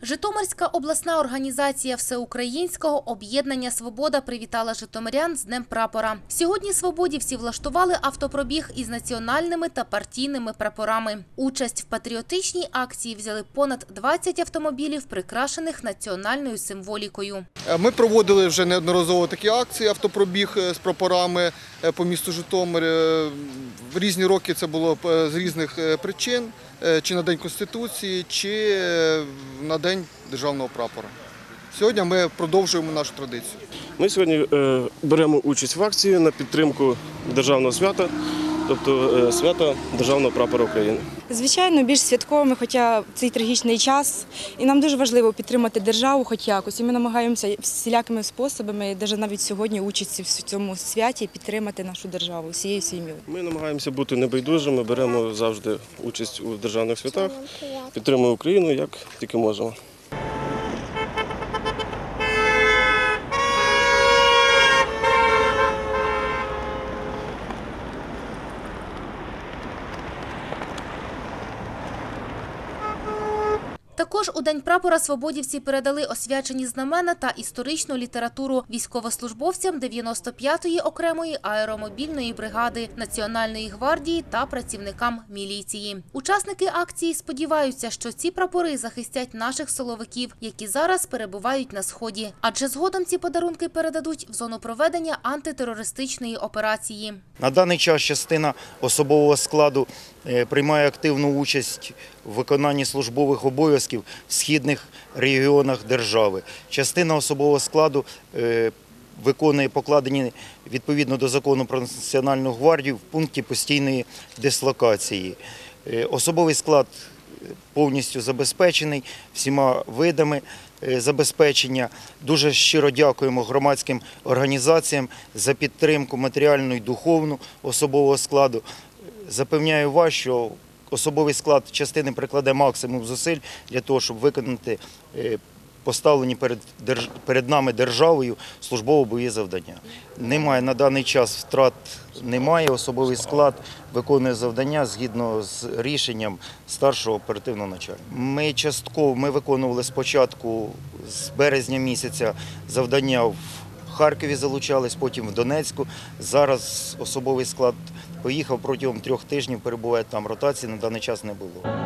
Житомирська обласна організація Всеукраїнського об'єднання «Свобода» привітала житомирян з Днем прапора. Сьогодні свободівці влаштували автопробіг із національними та партійними прапорами. Участь в патріотичній акції взяли понад 20 автомобілів, прикрашених національною символікою. Ми проводили вже неодноразово такі акції, автопробіг з прапорами по місту Житомир. В різні роки це було з різних причин, чи на День Конституції, чи на День державного прапора. Сьогодні ми продовжуємо нашу традицію. Ми сьогодні беремо участь в акції на підтримку державного свята, тобто свята Державного прапора України. Звичайно, більш святковими, хоча цей трагічний час. І нам дуже важливо підтримати державу хоч якось. І ми намагаємося всілякими способами, навіть сьогодні участі в цьому святі, підтримати нашу державу всією сім'єю. Ми намагаємося бути небайдужими, беремо завжди участь у державних святах, підтримуємо Україну, як тільки можемо. Також у День прапора свободівці передали освячені знамена та історичну літературу військовослужбовцям 95-ї окремої аеромобільної бригади, Національної гвардії та працівникам міліції. Учасники акції сподіваються, що ці прапори захистять наших силовиків, які зараз перебувають на Сході. Адже згодом ці подарунки передадуть в зону проведення антитерористичної операції. На даний час частина особового складу приймає активну участь в виконанні службових обов'язків в східних регіонах держави. Частина особового складу виконує покладені відповідно до закону про Національну гвардію в пункті постійної дислокації. Особовий склад повністю забезпечений всіма видами забезпечення. Дуже щиро дякуємо громадським організаціям за підтримку матеріальну і духовну особового складу. Запевняю вас, що особовий склад частини прикладе максимум зусиль для того, щоб виконати поставлені перед нами державою службово-бойові завдання. Немає на даний час втрат, немає. Особовий склад виконує завдання згідно з рішенням старшого оперативного начальника. Ми виконували спочатку з березня місяця завдання в Харкові, залучались, потім в Донецьку. Зараз особовий склад поїхав, протягом 3 тижнів перебуває там, ротації на даний час не було.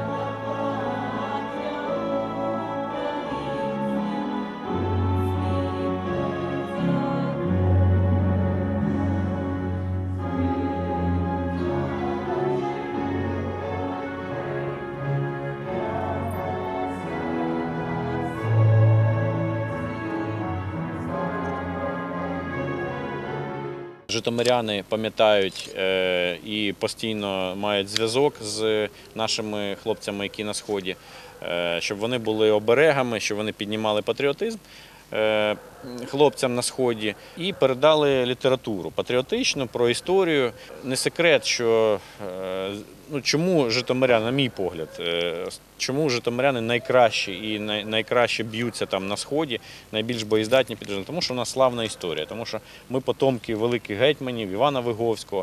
Житомиряни пам'ятають і постійно мають зв'язок з нашими хлопцями, які на Сході, щоб вони були оберегами, щоб вони піднімали патріотизм хлопцям на Сході і передали літературу патріотичну, про історію. Не секрет, що чому житомиряни, на мій погляд, чому житомиряни найкращі і найкраще б'ються там на Сході, найбільш боєздатні підрозділи? Тому що у нас славна історія, тому що ми потомки великих гетьманів, Івана Виговського,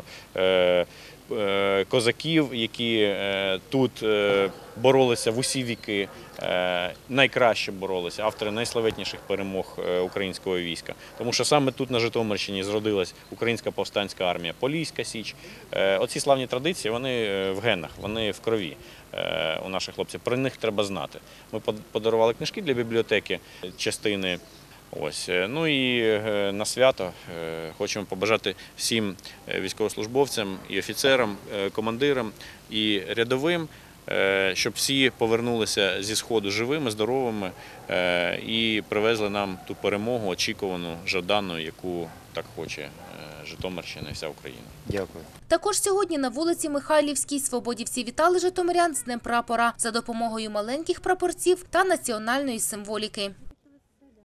козаків, які тут боролися в усі віки, найкраще боролися, автори найславетніших перемог українського війська. Тому що саме тут, на Житомирщині, зродилась Українська повстанська армія, Поліська Січ. Оці славні традиції, вони в генах, вони в крові у наших хлопців. Про них треба знати. Ми подарували книжки для бібліотеки, частини. Ну і на свято хочемо побажати всім військовослужбовцям і офіцерам, командирам і рядовим, щоб всі повернулися зі Сходу живими, здоровими і привезли нам ту перемогу, очікувану, жадану, яку так хоче Житомирщина і вся Україна. Дякую. Також сьогодні на вулиці Михайлівській свободівці вітали житомирян з Днем прапора за допомогою маленьких прапорців та національної символіки.